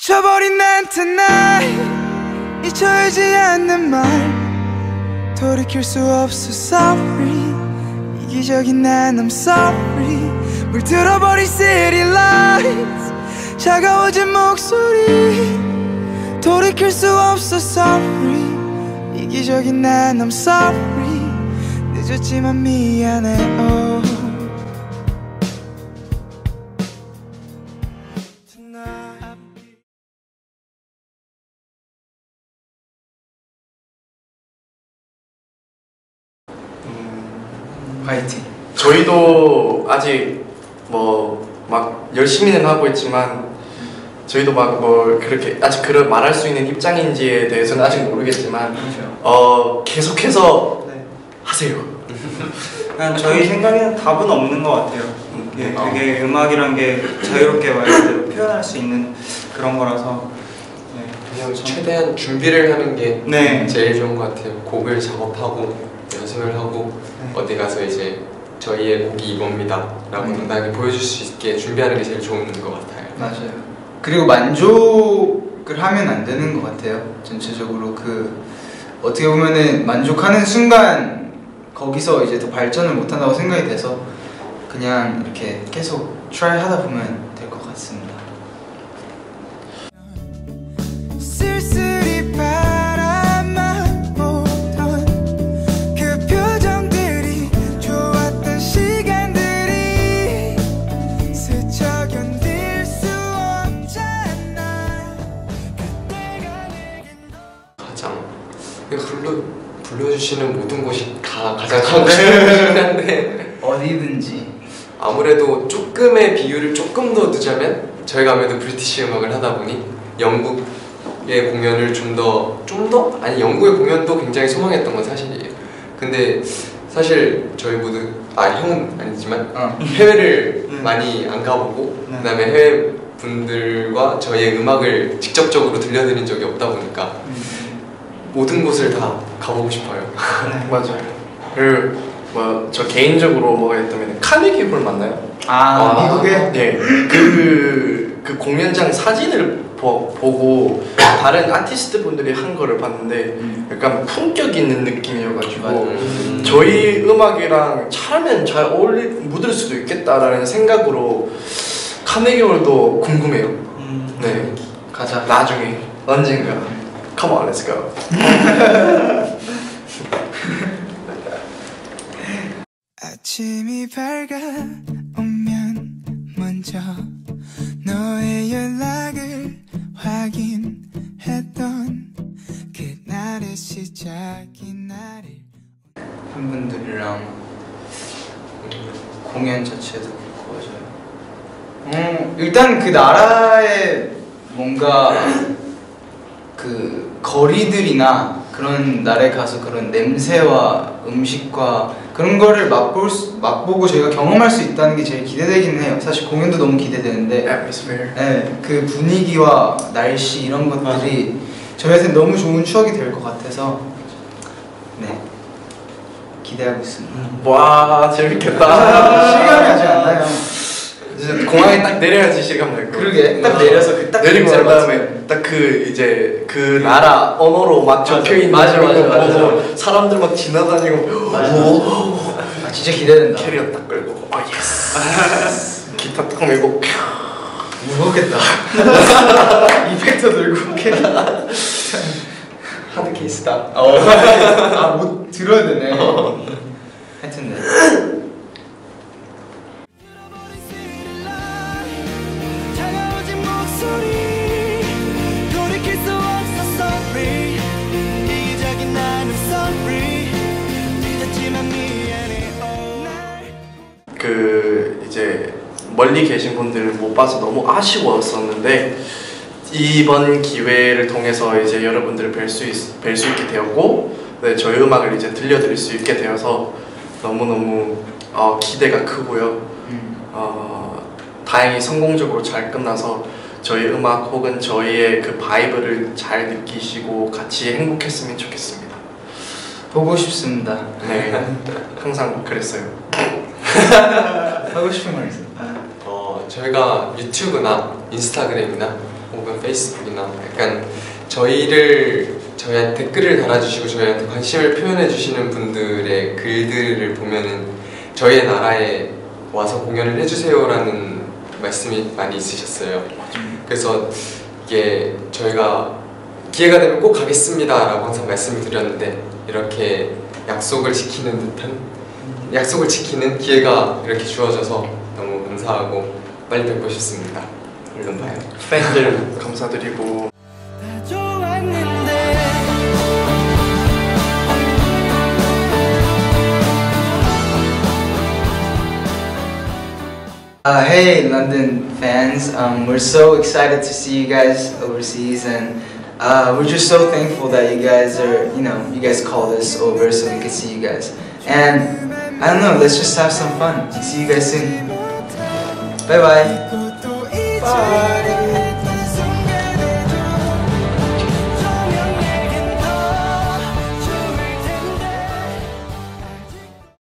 잊혀버린 난 tonight 잊혀지지 않는 말 돌이킬 수 없어 sorry 이기적인 난 I'm sorry 물들어버린 city lights 차가워진 목소리 돌이킬 수 없어 sorry 이기적인 난 I'm sorry 늦었지만 미안해 oh. 화이팅. 저희도 아직 뭐 막 열심히는 하고 있지만 저희도 막 뭐 그렇게 아직 그런 말할 수 있는 입장인지에 대해서는 아직 모르겠지만 계속해서 네. 하세요. 그냥 저희 생각에는 답은 없는 것 같아요. 예, 되게 음악이란 게 자유롭게 말 그대로 표현할 수 있는 그런 거라서 네. 그냥 최대한 준비를 하는 게 네. 제일 좋은 것 같아요. 곡을 작업하고 연습을 하고 네. 어디 가서 이제 저희의 곡이 이겁니다 라고 당당하게 보여줄 수 있게 준비하는 게 제일 좋은 것 같아요. 맞아요. 그리고 만족을 하면 안 되는 것 같아요. 전체적으로 그 어떻게 보면은 만족하는 순간 거기서 이제 더 발전을 못한다고 생각이 돼서 그냥 이렇게 계속 트라이 하다 보면 될 것 같습니다. 쓸쓸히 바라만 보던 그 표정들이 좋았던 시간들이 스쳐 견딜 수 없잖아 그때가 내겐 가장 불러주시는 모든 곳이 다 가장 하고 싶은 곳이긴 한데 어디든지 아무래도 조금의 비율을 조금 더 두자면 저희가 아무래도 브리티시 음악을 하다 보니 영국의 공연을 좀 더? 아니 영국의 공연도 굉장히 소망했던 건 사실이에요. 근데 사실 저희 모두 형은 아니지만 해외를 많이 안 가보고 그 다음에 해외 분들과 저희의 음악을 직접적으로 들려드린 적이 없다 보니까 모든 곳을 다 가보고 싶어요. 맞아요. 그리고 뭐 저 개인적으로 뭐가 있다면 카네기 홀 맞나요? 미국에? 네. 그 공연장 사진을 보고 다른 아티스트 분들이 한 거를 봤는데 약간 품격 있는 느낌이어가지고 저희 음악이랑 잘하면 잘 묻을 수도 있겠다라는 생각으로 카네기 홀도 궁금해요. 네. 가자. 나중에 언젠가. Come on, let's go. 아침이 밝아오면 먼저 너의 연락을 확인했던 그날의 시작이 나를 팬분들이랑 공연 자체도 좋아져요. 일단 그 나라의 뭔가 그 거리들이나 그런 나라에 가서 그런 냄새와 음식과 그런 거를 맛보고 저희가 경험할 수 있다는 게 제일 기대되긴 해요. 사실 공연도 너무 기대되는데 네, 그 분위기와 날씨 이런 것들이 저희한테 너무 좋은 추억이 될 것 같아서 네 기대하고 있습니다. 와 재밌겠다. 실감이 아직 안 나요. 이제 공항에 딱 내려야지 실감 날 거. 그러게 딱 내려서 딱 내리고 난 다음에 딱 그 이제 그 나라 언어로 막 적혀 있는 맞아. 사람들 막 지나다니고 오 진짜 기대된다. 캐리어 딱 끌고 예스 기타 딱 메고 무겁겠다. 이펙터 들고 캐리어 하드 케이스다. 못 들어야 되네. 하여튼 네. 그 이제 멀리 계신 분들을 못 봐서 너무 아쉬웠었는데 이번 기회를 통해서 이제 여러분들을 뵐 수 있게 되었고 네, 저희 음악을 이제 들려드릴 수 있게 되어서 너무너무 기대가 크고요. 다행히 성공적으로 잘 끝나서 저희 음악 혹은 저희의 그 바이브를 잘 느끼시고 같이 행복했으면 좋겠습니다. 보고 싶습니다. 네, 항상 그랬어요. 하고 싶은 말 있어요? 저희가 유튜브나 인스타그램이나 혹은 아니면 페이스북이나 약간 저희한테 댓글을 달아주시고 저희한테 관심을 표현해주시는 분들의 글들을 보면은 저희의 나라에 와서 공연을 해주세요라는 말씀이 많이 있으셨어요. 그래서 이게 저희가 기회가 되면 꼭 가겠습니다라고 항상 말씀을 드렸는데 이렇게 약속을 지키는 기회가 이렇게 주어져서 너무 감사하고 빨리 뵙고 싶습니다. 얼른 봐요. 팬들 감사드리고. Hey London fans, we're so excited to see you guys overseas, and we're just so thankful that you guys called us over so we could see you guys. And I don't know, let's just have some fun. See you guys soon. Bye bye. Bye.